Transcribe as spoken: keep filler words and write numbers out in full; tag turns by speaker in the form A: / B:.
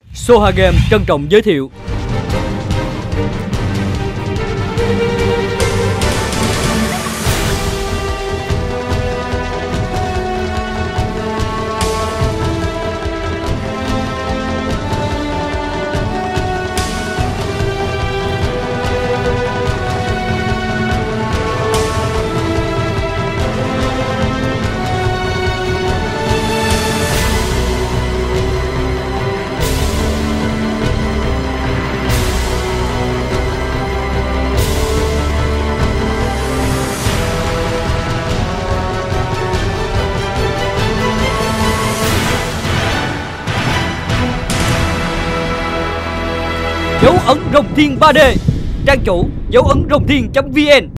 A: Soha Game trân trọng giới thiệu. Dấu ấn rồng thiên ba D. Trang chủ dấu ấn rồng thiên chấm vn.